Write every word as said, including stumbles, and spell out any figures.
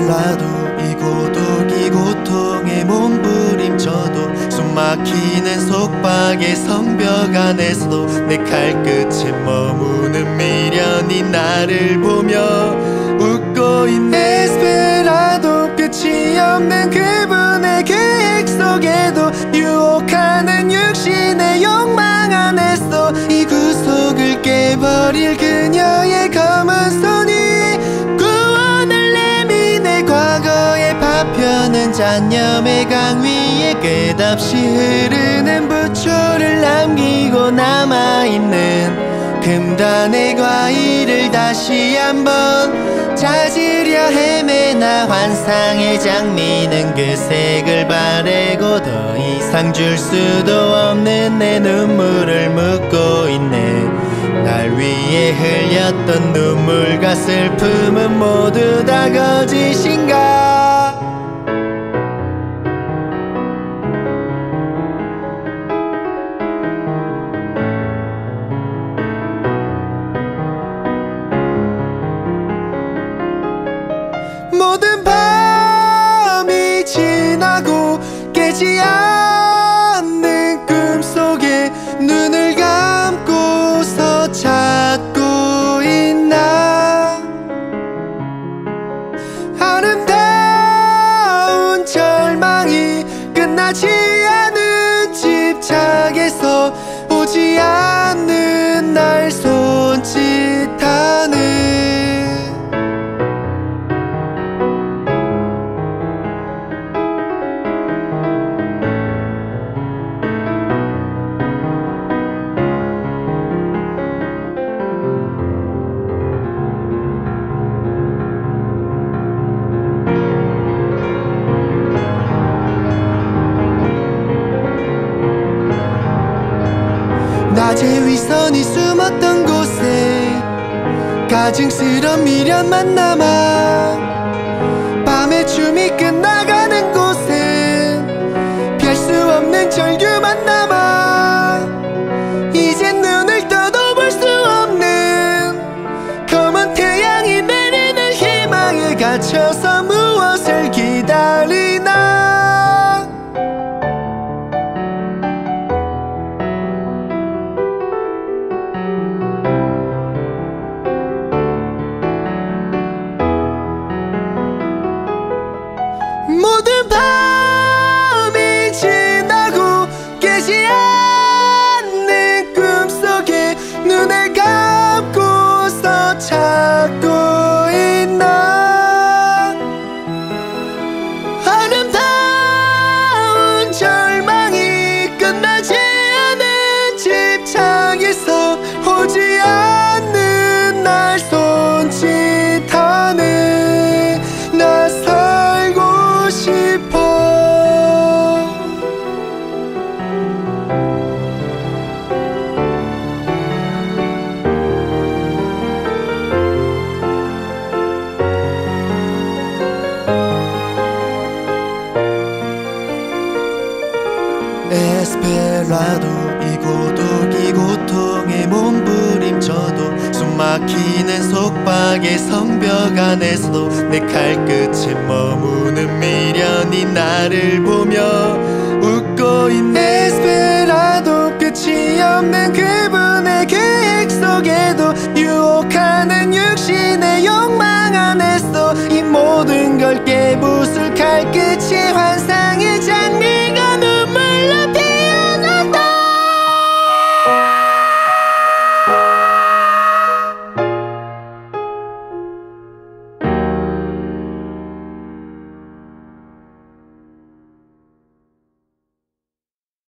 에스페라도 이 고독 이 고통에 몸부림쳐도 숨막히는 속박의 성벽 안에서도 내 칼끝에 머무는 미련이 나를 보며 웃고 있네. 에스페라도 끝이 없는 그분의 계획 속에도 유혹하는 육신의 욕망 안에서 이 구속을 깨버릴 그녀의 검은 손이 구원을 내미네. 과거의 파편은 잔념의 강 위에 끝없이 흐르는 부초를 남기고 남아있는 금단의 과일을 다시 한번 찾으려 헤매나 환상의 장미는 그 색을 바래고 더 이상 줄 수도 없는 내 눈물을 묻고 있네. 날 위해 흘렸던 눈물과 슬픔은 모두 다 거짓인가? 모든 밤이 지나고 깨지 않는 꿈속에 눈을 감고서 찾고 있나. 아름다운 절망이 끝나지 않은 집착에서 오지 않는 날 손짓하는 낮의 위선이 숨었던 곳에 가증스런 미련만 남아 밤의 춤이 끝나가는 곳엔 피할 수 없는 절규만 남아 이젠 눈을 떠도 볼 수 없는 검은 태양이 내리는 희망에 갇혀서 무엇을 기다리나. 모든 밤이 지나고 깨지 않는 꿈속에 눈을 감고서 찾고 있나. 아름다운 절망이 끝나지 않은 집착에서 오지 않는 날 손짓하네. 나 살고 싶어. 에스페라도 이 고독 이 고통에 몸부림쳐도 숨막히는 속박의 성벽 안에서도 내 칼끝에 머무는 미련이 나를 보며 웃고 있네. 에스페라도 끝이 없는 그분의 계획 속에도 유혹하는 육신의 욕망 안에서 이 모든 걸 깨부술 칼끝이 환상